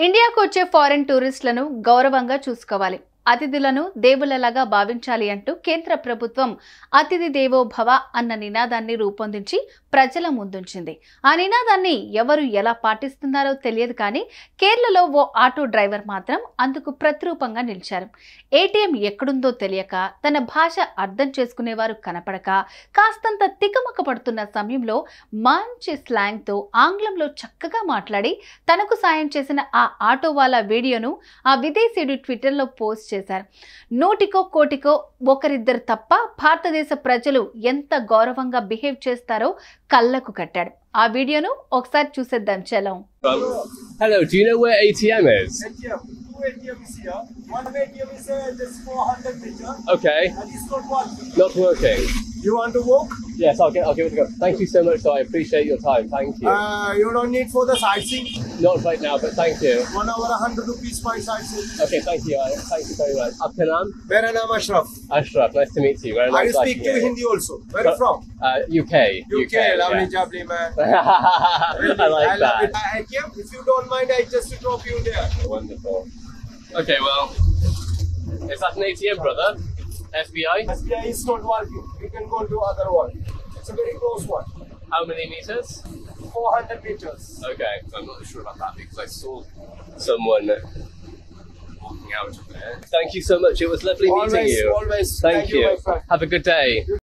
ఇండియాకు వచ్చే ఫారెన్ టూరిస్టులను గౌరవంగా చూసుకోవాలి. అతిథులను దేవులలాగా భావించాలి అంటూ కేంద్ర ప్రభుత్వం అతిథి దేవో భవ అన్న నినాదాన్ని రూపొందించి ప్రజల ముందుంచింది. ఆ నినాదాన్ని ఎవరు ఎలా పాటిస్తున్నారో తెలియదు కానీ కేరళలో ఓ ఆటో డ్రైవర్ మాత్రం అందుకు ప్రతిరూపంగా నిలిచారు. ఏటీఎం ఎక్కడుందో తెలియక, తన భాష అర్థం చేసుకునేవారు కనపడక, కాస్తంత తికమక పడుతున్న సమయంలో మంచి స్లాంగ్తో ఆంగ్లంలో చక్కగా మాట్లాడి తనకు సాయం చేసిన ఆ ఆటో వాళ్ళ వీడియోను ఆ విదేశీయుడు ట్విట్టర్లో పోస్ట్ చేశారు. నూటికో కోటికో ఒకరిద్దరు తప్ప భారతదేశ ప్రజలు ఎంత గౌరవంగా బిహేవ్ చేస్తారో కళ్ళకు కట్టాడు. ఆ వీడియోను ఒకసారి చూసేద్దాం. Chalam. Hello, do you know where ATM is? ATM. Two ATM is here. One ATM is just 400 meters. Okay, And it's not working. not working. You want to walk? Yes, I'll give it a go. Thank you so much, though. I appreciate your time. Thank you. You don't need for the sightseeing. Not right now, but thank you. 1 hour 100 rupees for sightseeing. Okay, thank you. Thank you very much. Aapka naam? Mera naam Ashraf. Ashraf, nice to meet you. Very I nice speak liking to you. Hindi also. Where are you from? UK. UK. Lovely, jubbly man. I like love that. it. ATM, if you don't mind, I just drop you there. Wonderful. Okay, well, is that an ATM, brother? SBI? SBI is not working. We can go to other one. It's a very close one. How many meters? 400 meters. Okay, I'm not sure about that because I saw someone walking out of there. Thank you so much. It was lovely meeting you. Always. Thank you. my friend. Have a good day.